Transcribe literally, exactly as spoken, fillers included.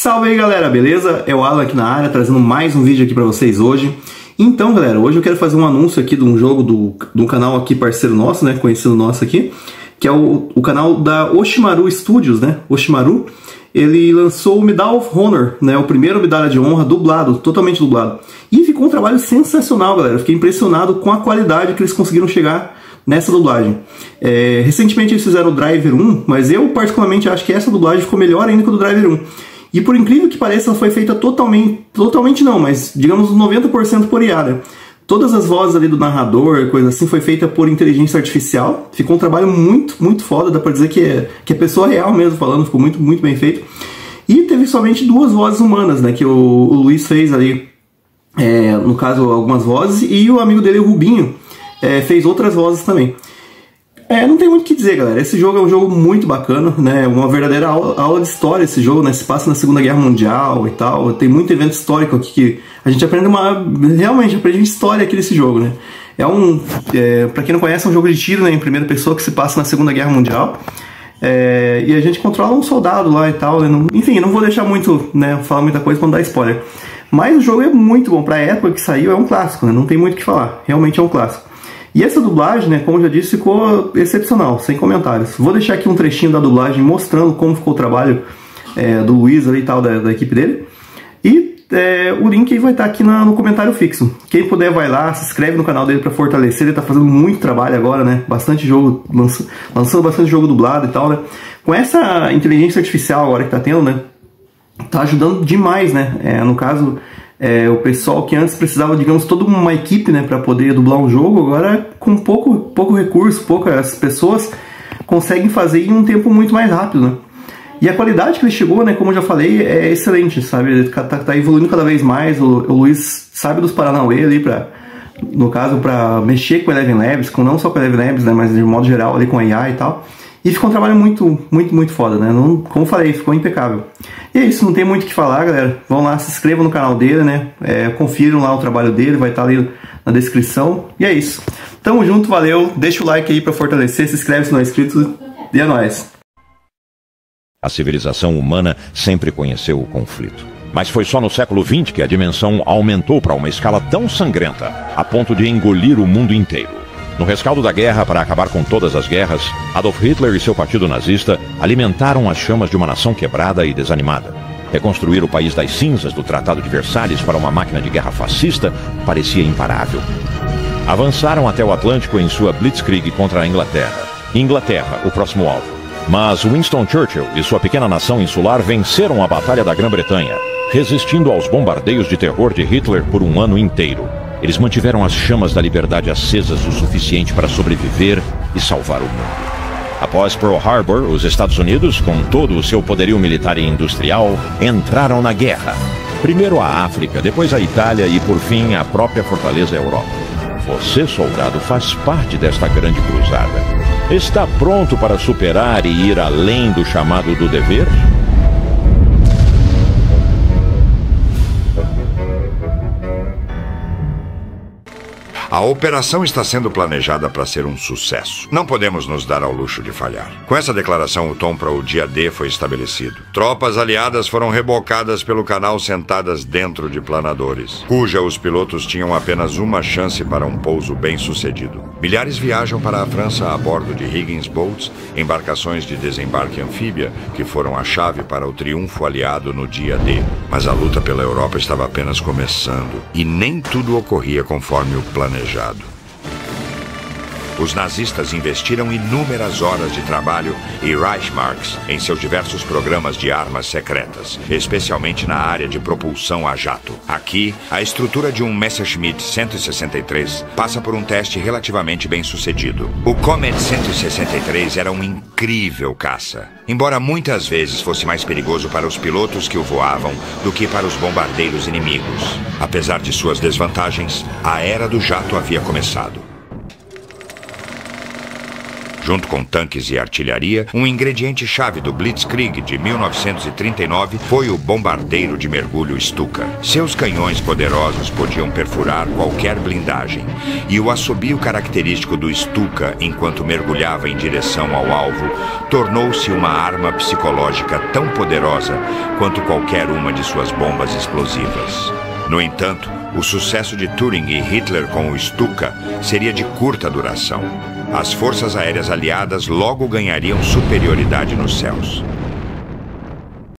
Salve aí galera, beleza? É o Alan aqui na área, trazendo mais um vídeo aqui pra vocês hoje. Então galera, hoje eu quero fazer um anúncio aqui de um jogo do, de um canal aqui parceiro nosso, né, conhecido nosso aqui, que é o, o canal da Oshimaru Studios, né, Oshimaru. Ele lançou o Medal of Honor, né, o primeiro medalha de honra dublado, totalmente dublado. E ficou um trabalho sensacional, galera. Eu fiquei impressionado com a qualidade que eles conseguiram chegar nessa dublagem. É, recentemente eles fizeram o Driver um, mas eu particularmente acho que essa dublagem ficou melhor ainda que o do Driver um. E por incrível que pareça, ela foi feita totalmente, totalmente não, mas digamos noventa por cento por I A, né? Todas as vozes ali do narrador, coisa assim, foi feita por inteligência artificial. Ficou um trabalho muito, muito foda, dá pra dizer que é, que é pessoa real mesmo falando, ficou muito, muito bem feito. E teve somente duas vozes humanas, né, que o, o Luiz fez ali, é, no caso, algumas vozes, e o amigo dele, o Rubinho, é, fez outras vozes também. É, não tem muito o que dizer, galera. Esse jogo é um jogo muito bacana, né? Uma verdadeira aula, aula de história esse jogo, né? Se passa na Segunda Guerra Mundial e tal. Tem muito evento histórico aqui que a gente aprende uma... Realmente, aprende história aqui nesse jogo, né? É um... É, pra quem não conhece, é um jogo de tiro, né? Em primeira pessoa que se passa na Segunda Guerra Mundial. É, e a gente controla um soldado lá e tal, né? Não, enfim, não vou deixar muito, né? Falar muita coisa pra não dar spoiler. Mas o jogo é muito bom. Pra época que saiu, é um clássico, né? Não tem muito o que falar. Realmente é um clássico. E essa dublagem, né, como eu já disse, ficou excepcional, sem comentários. Vou deixar aqui um trechinho da dublagem mostrando como ficou o trabalho é, do Luiz ali e tal, da, da equipe dele. E é, o link vai estar aqui na, no comentário fixo. Quem puder vai lá, se inscreve no canal dele para fortalecer, ele está fazendo muito trabalho agora, né? Bastante jogo, lança, lançando bastante jogo dublado e tal, né? Com essa inteligência artificial agora que tá tendo, né? Tá ajudando demais, né? É, no caso... É, o pessoal que antes precisava, digamos, toda uma equipe, né, para poder dublar um jogo, agora com pouco, pouco recurso, poucas pessoas conseguem fazer em um tempo muito mais rápido, né? E a qualidade que ele chegou, né, como eu já falei, é excelente, sabe? Ele tá, tá evoluindo cada vez mais. O, o Luiz sabe dos Paranauê ali, pra, no caso, para mexer com o Eleven Labs, com, não só com o Eleven Labs, né, mas de modo geral ali com a I A e tal. E ficou um trabalho muito, muito, muito foda, né? Não, como eu falei, ficou impecável. E é isso, não tem muito o que falar, galera. Vão lá, se inscrevam no canal dele, né? É, confiram lá o trabalho dele, vai estar ali na descrição. E é isso. Tamo junto, valeu. Deixa o like aí pra fortalecer, se inscreve se não é inscrito. E é nóis. A civilização humana sempre conheceu o conflito. Mas foi só no século vinte que a dimensão aumentou para uma escala tão sangrenta, a ponto de engolir o mundo inteiro. No rescaldo da guerra para acabar com todas as guerras, Adolf Hitler e seu partido nazista alimentaram as chamas de uma nação quebrada e desanimada. Reconstruir o país das cinzas do Tratado de Versalhes para uma máquina de guerra fascista parecia imparável. Avançaram até o Atlântico em sua blitzkrieg contra a Inglaterra. Inglaterra, o próximo alvo. Mas Winston Churchill e sua pequena nação insular venceram a Batalha da Grã-Bretanha, resistindo aos bombardeios de terror de Hitler por um ano inteiro. Eles mantiveram as chamas da liberdade acesas o suficiente para sobreviver e salvar o mundo. Após Pearl Harbor, os Estados Unidos, com todo o seu poderio militar e industrial, entraram na guerra. Primeiro a África, depois a Itália e, por fim, a própria fortaleza Europa. Você, soldado, faz parte desta grande cruzada. Está pronto para superar e ir além do chamado do dever? A operação está sendo planejada para ser um sucesso. Não podemos nos dar ao luxo de falhar. Com essa declaração, o tom para o dia D foi estabelecido. Tropas aliadas foram rebocadas pelo canal sentadas dentro de planadores, cuja os pilotos tinham apenas uma chance para um pouso bem-sucedido. Milhares viajam para a França a bordo de Higgins Boats, embarcações de desembarque anfíbia, que foram a chave para o triunfo aliado no dia D. Mas a luta pela Europa estava apenas começando, e nem tudo ocorria conforme o planejado. Os nazistas investiram inúmeras horas de trabalho e Reichsmarks em seus diversos programas de armas secretas, especialmente na área de propulsão a jato. Aqui, a estrutura de um Messerschmitt cento e sessenta e três passa por um teste relativamente bem sucedido. O Comet cento e sessenta e três era um incrível caça, embora muitas vezes fosse mais perigoso para os pilotos que o voavam do que para os bombardeiros inimigos. Apesar de suas desvantagens, a era do jato havia começado. Junto com tanques e artilharia, um ingrediente-chave do Blitzkrieg de mil novecentos e trinta e nove foi o bombardeiro de mergulho Stuka. Seus canhões poderosos podiam perfurar qualquer blindagem, e o assobio característico do Stuka enquanto mergulhava em direção ao alvo tornou-se uma arma psicológica tão poderosa quanto qualquer uma de suas bombas explosivas. No entanto, o sucesso de Turing e Hitler com o Stuka seria de curta duração. As forças aéreas aliadas logo ganhariam superioridade nos céus.